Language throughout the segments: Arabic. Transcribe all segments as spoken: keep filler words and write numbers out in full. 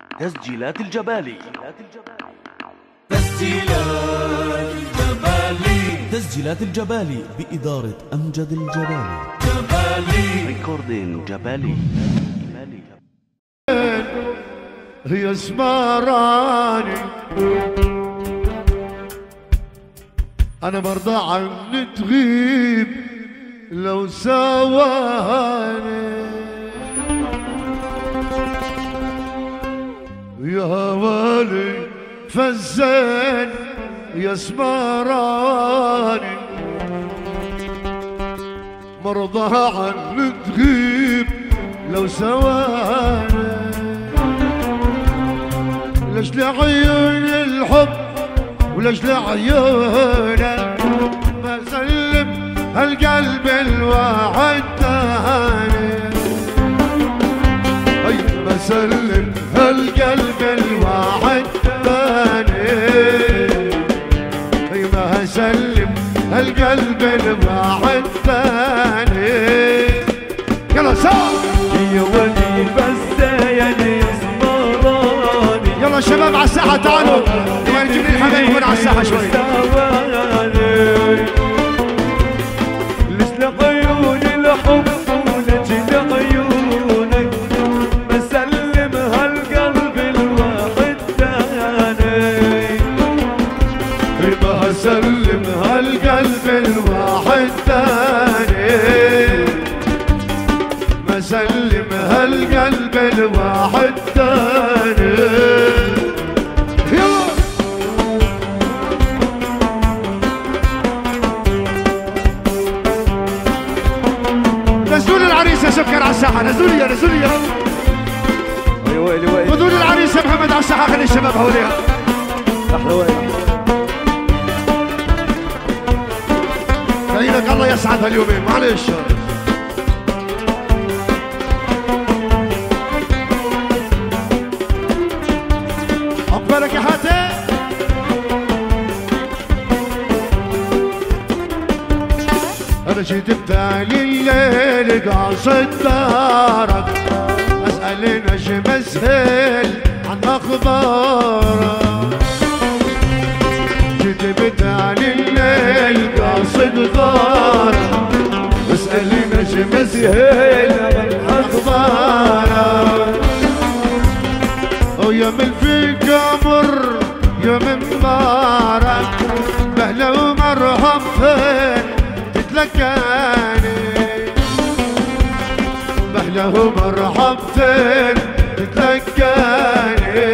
تسجيلات الجبالي. تسجيلات الجبالي. تسجيلات الجبالي بإدارة أمجد الجبالي. جبالي ريكوردين جبالي. هي سمراني أنا برضى عني تغيب لو سواني يا والي فزين يا سمراني مرضى عني تغيب لو سواني ليش لعيون الحب وليش لعيونك ما سلم هالقلب الواحد تاني اي ما سلم هالقلب الواحد تاني اي ما سلم هالقلب الواحد تاني يلا سوا يا ولي فزين يلا شباب على الساحة تعالوا نبغى نجيب لي الحبايب هون على الساحة شوي ليش لعيون الحب ولجل عيونك بسلم هالقلب الواحد تاني ما سلم هالقلب الواحد تاني ما سلم هالقلب الواحد تاني نزلوا العريس يا سكر على الساحة نزلوا لي نزلوا لي يا ويلي ويلي خذوا لي العريس يا محمد على الساحة خلي الشباب هوليها احلى ويلي خلينك الله يسعد هاليومين معلش عقبالك يا حاتم انا جيت بتالي الليل قاصد دارك اسأل نجم اسهل عن اخبارك جيت بتالي الليل قاصد دارك اسأل نجم اسهل عن اخبارك ويا من فيك امر يا من بارك مهلا ومرحب فين تتلقاني مهلا ومرحب فين تتلقاني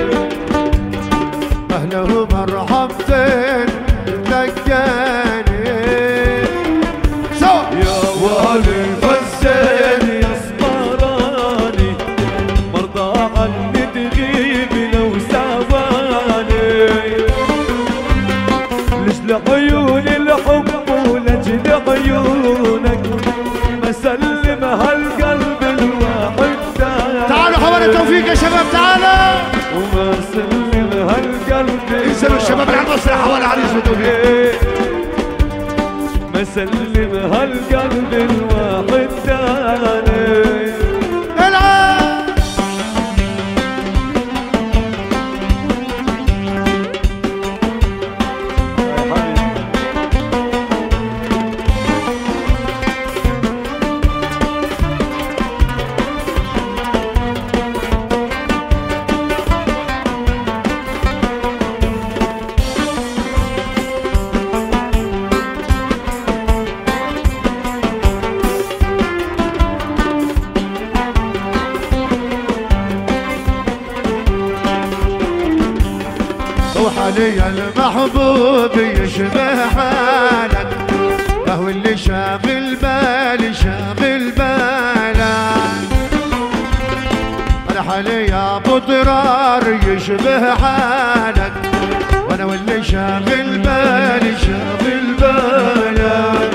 مهلا ومرحب فين تتلقاني سوا يا والي فزين يا سمراني مرضى عني تغيب لو سواني ليش لعيون الحب ولجل عيونك ما سلم هالقلب الواحد تاني تعالوا حوالي توفيق يا شباب تعالوا وما سلم هالقلب انزلوا الشباب على المسرح حوالي عريس وتوفيق ما سلم هالقلب الواحد تاني العب وحالي المحبوب يشبه حالك هو اللي شاغل بالي شاغل بالك انا حالي يا ابو ضرار يشبه حالك وانا واللي شاغل بالي شاغل بالك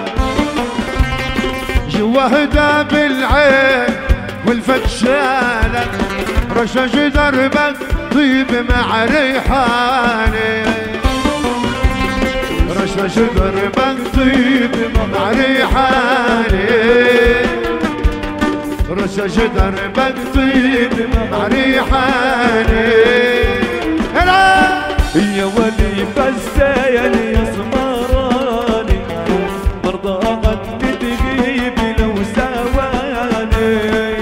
جوا هدا بالعين والفتشالك رشاش دربك طيب مع ريحاني رشاش دربك طيب مع ريحاني رشاش دربك طيب مع ريحاني عيني. يا ولي فالزين يا سمراني مرضى قد تغيب لو ثواني.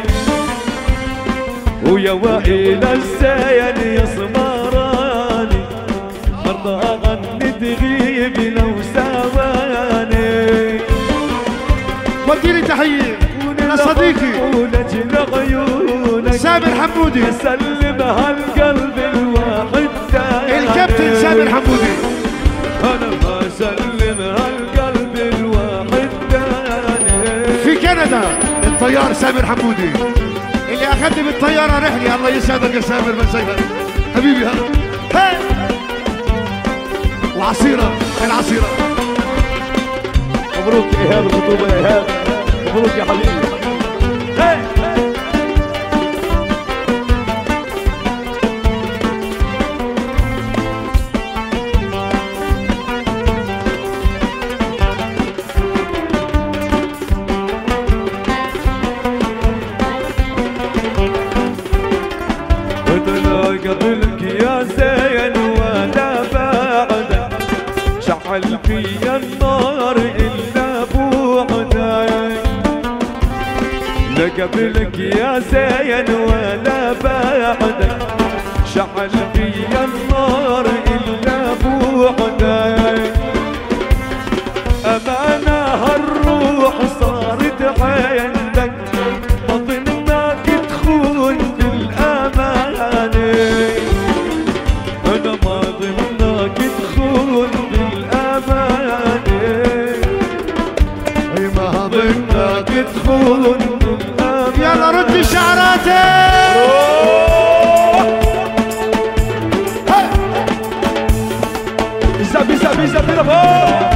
ويا وائل الزين يا سمراني مرضى قد تغيب لو ثواني. وديني تحية لصديقي ولجل عيونك سامر حمودي، سلم هالقلب الواحد تاني. الكابتن سامر حمودي، انا ما اسلم هالقلب الواحد تاني. في كندا الطيار سامر حمودي اللي اخذني بالطياره رحلي. الله يسعدك يا سامر من سيفر حبيبي. هلا وعصيره العصيره. مبروك ايهاب الخطوبه يا ايهاب، مبروك يا حبيبي. قبلك يا زين ولا بعدك شعل في النار إلا بعدك. لا قبلك يا زين ولا بعدك شعل في النار إلا بعدك. أمانة هالروح صارت عندك بطنك تخون بالأمانة. أنا ما ضمنك تخون بالأمانة. اي ما ضمنك تخون بالأمانة. يلا ردي شعراتك. بيزا بيزا بيزا بيزا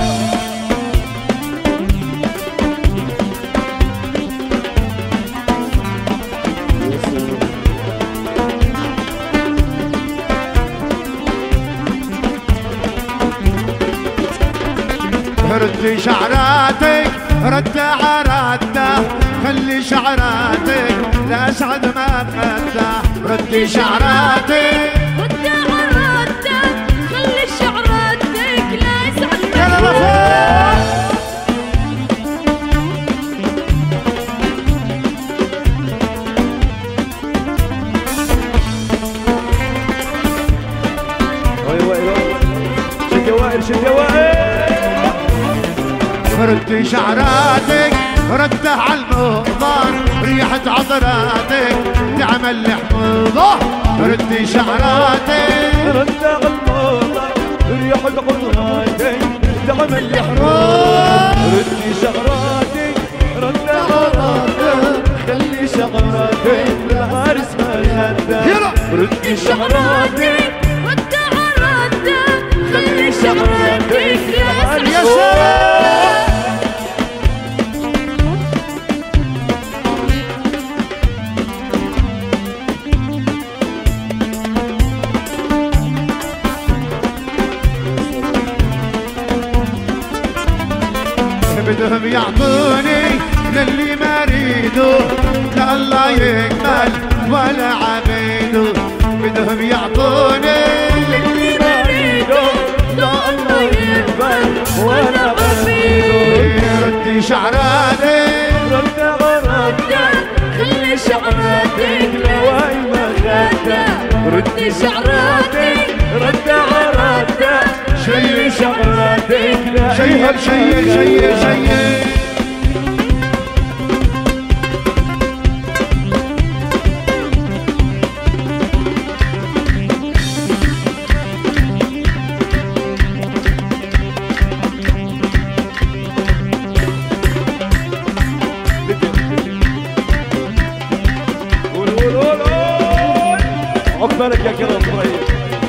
ردي شعراتك رد عراتنا خلي شعراتك لأسعد ما خدها. ردي شعراتك رد عراتك خلي شعراتك لأسعد ما يلا لفوق. شد يا وائل شد يا وائل. ردي شعراتك رده على الموضة ريحة عضلاتك تعمل لي حموضة. ردي شعراتك رد على الموضة ريحة عضلاتك تعمل لي حموضة. ردي شعراتك رد عراتك خلي شعراتك العرس ما يهدى. ردي شعراتك رد عراتك خلي شعراتك لأسعد. يا سلام. بدهم يعطوني للي ما ريدو لا الله يكمل ولا عبيدو. بدهم يعطوني اللي ما ريدو لا الله يقبل ولا عبيدو. ردي شعراتك رد عراتك خلي شعراتك لواي ما خدها. ردي شعراتك رد عراتك شيل شعراتك شيل شيل شيل شيل. عقبالك يا كرم طيب.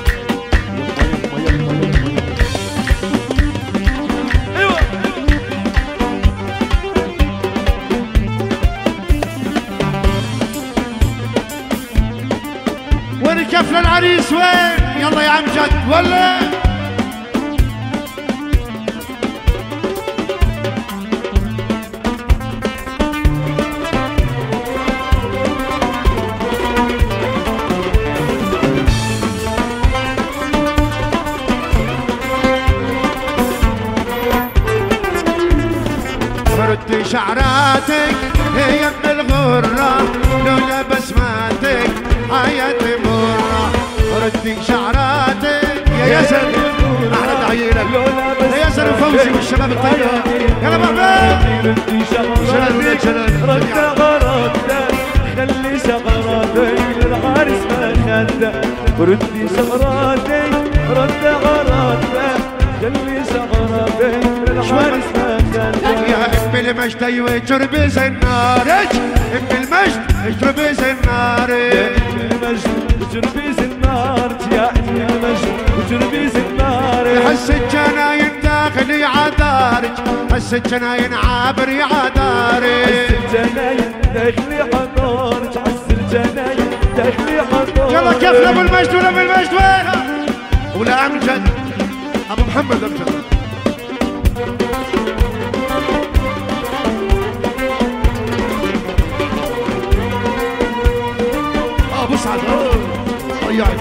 ايوه وين كفل العريس وين؟ يلا يا عم جد ولا شعراتك هي من الغرة لولا بسماتك حياتي مرة ردي شعراتك يا ياسر احلى تحية لك يا ياسر وفوزي والشباب الطيار يلا محمد ردي شلال شلال رد غراتك خلي شغراتك للعرس ما خدك ردي شغراتك رد غراتك خلي شغراتك للعرس ما خدك يا ام المجد ايوه تربز النارج ام المجد تربز النارج المجد وتربيز النار يا ابن المجد وتربيز النار حس الجناين داخلي عدارج حس الجناين عابري عدارج حس الجناين داخلي عدارج حس الجناين داخلي عدارج يلا كيف لابو المجد ولا ابو المجد وين ولا امجد ابو محمد امجد اه ابو سعد ضيعت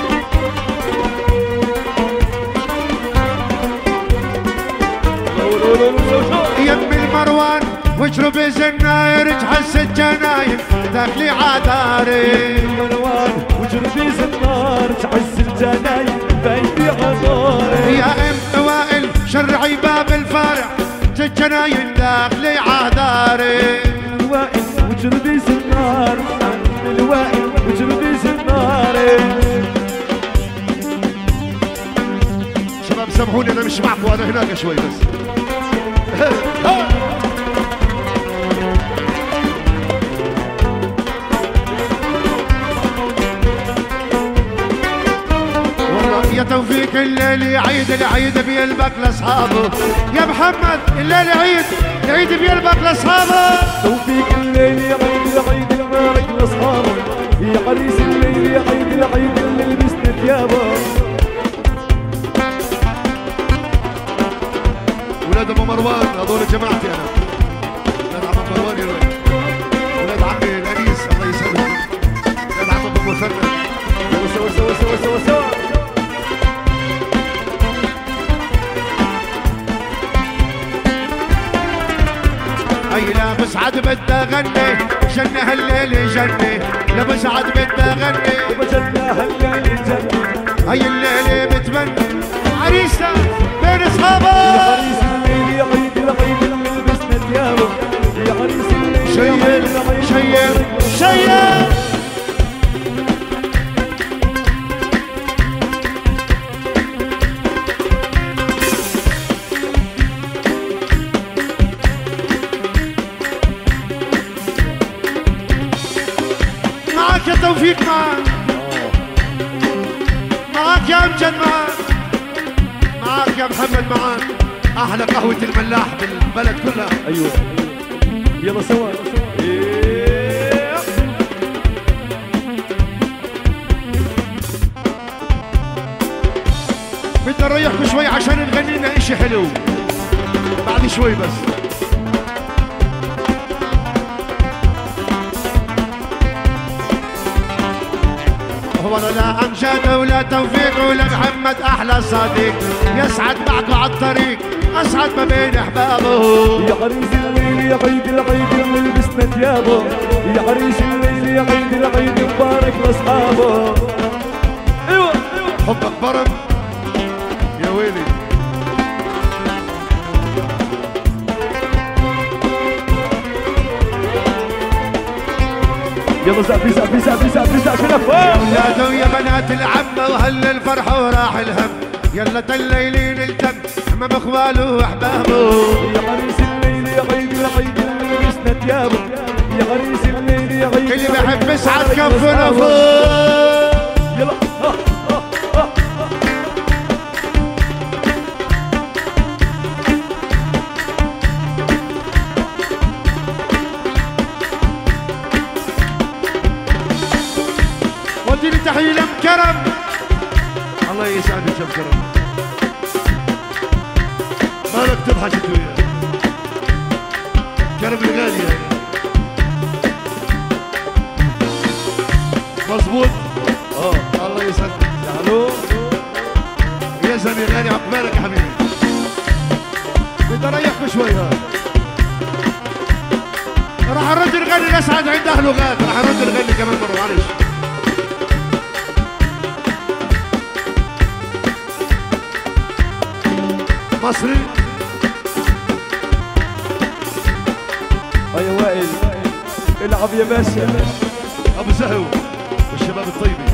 يم المروان واشرب زناير تحس الجناين داخلي عداري مروان وجربيز النار تحس الجناين بايدي عداري يا ام وائل شرعي باب الفرع الجناين داخلي عداري الوائل وجربيز النار الوائل وجربيز النار شباب سامحوني انا مش معكم انا هناك شوي بس يا توفيق الليل يعيد العيد بيلبك لاصحابه يا محمد الليل يعيد يعيد بيلبك لاصحابه توفيق الليل يعيد العيد المبارك لاصحابه يا عريس الليل يعيد العيد اللي لبسنا ثيابه ولاد ابو مروان هذول جماعتي انا ولاد عم مروان يا ولد ولاد عمي الانيس الله يسلمك ولاد عم ابو مثنى سوا سوا سوا سوا سوا اي لا بسعد بدي اغني جنة هالليل جنة لا بسعد بدي اغني وبجنة هالليل جنة هاي الليلة بتمنى عريسة بين اصحابه يا عريس الليل يعيد العيد اللي لبسنا ثيابه يا عريس الليل شيل شيل شيل معك يا توفيق معك معك يا امجد معك معك يا محمد معك احلى قهوة الملاح بالبلد كلها ايوه يلا سوا إيه. بدي اريحكم شوي عشان نغني لنا اشي حلو بعد شوي بس ولا امجد ولا توفيق ولا محمد احلى صديق يسعد معكم على الطريق اسعد ما بين احبابه يا عريس الليل يا عيد العيد اللي لبسنا ثيابه يا عريس الليل يا عيد العيد مبارك لاصحابه ايوه حبك برم يا ويلي يلا زعبي زعبي زعبي زعبي زعبي يا ولاد ويا بنات العمة وهل الفرح وراح الهم يلا تليلين الدم امام اخواله واحبابه يا عريس الليل يا عيد العيد اللي لبسنا ثيابه يا عريس الليل يا عيد اللي بحب يسعد كفنا فوق يلا ها ها ها وديني تحية لم كرم الله يسعدك يا كرم مالك تضحك انت وياه كرم الغالي يعني مظبوط اه الله يسعدك يا الو يا زلمه غالي عقبالك يا حبيبي بدي اريحكم شوي ها راح الرد الغني يسعد عند اهله غاد، راح الرد الغني كمان مره معلش. مصري يا وائل العب يا باشا. ابو زهو والشباب الطيبه.